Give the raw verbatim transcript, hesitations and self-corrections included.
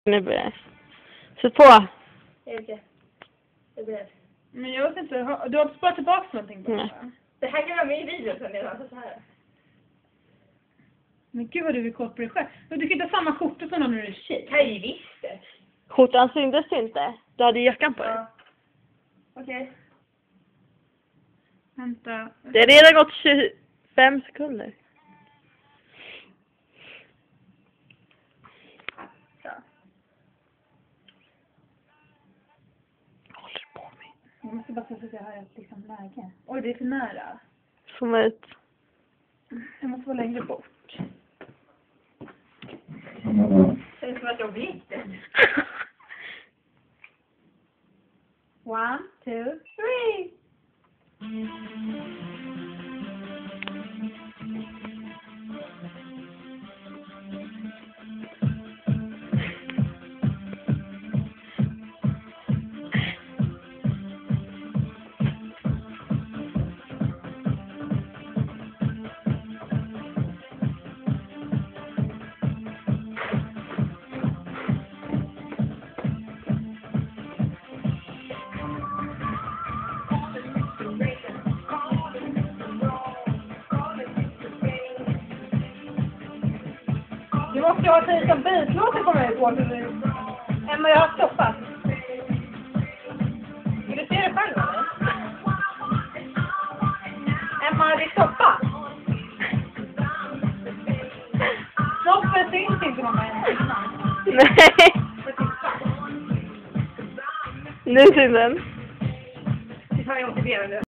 Nu börjar det. Sätt på. Jag vet inte. Det blir. Men jag vet inte, har- du har sparat tillbaka någonting på Nej. det? Det här kan vara med i videon sen redan, så här. Men gud vad du vill kolla på dig själv. Men du kan inte ha samma skjorta som någon när du är tjej. Kan ju visst det. Skjortan syntes inte. Du hade jackan på dig. Ja. Okej. Vänta. Det har redan gått tjugofem sekunder. Så. Vad håller du på med? Jag måste bara se så att jag har ett liksom läge. Oj, det är för nära. Zooma ut. Jag måste vara längre bort. Det är som att jag vet det. One, two, three! Du måste ju ha tid som bitlåten kommer ut på. Emma, jag har stoppat. Vill du se det själv eller? Emma, har vi stoppat? Stoppet syns inte mamma än. Nej. Nu syns den. Det tar jag motiverande.